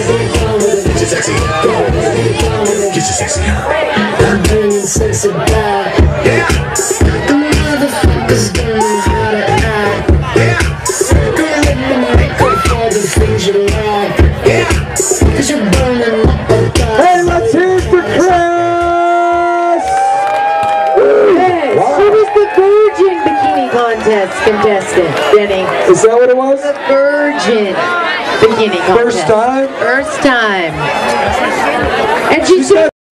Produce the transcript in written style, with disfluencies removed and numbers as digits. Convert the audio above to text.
Get your sexy on. Get your sexy on. I'm bringing sexy back. Yeah. The motherfuckers don't know how to act. Yeah. Don't let me make up for the things you like. Yeah. Cause you're burning up a guy. Hey, let's hear it for Chris! Hey, she was the virgin bikini contest contestant, Denny. Is that what it was? The virgin bikini contest. First time? First time. And she said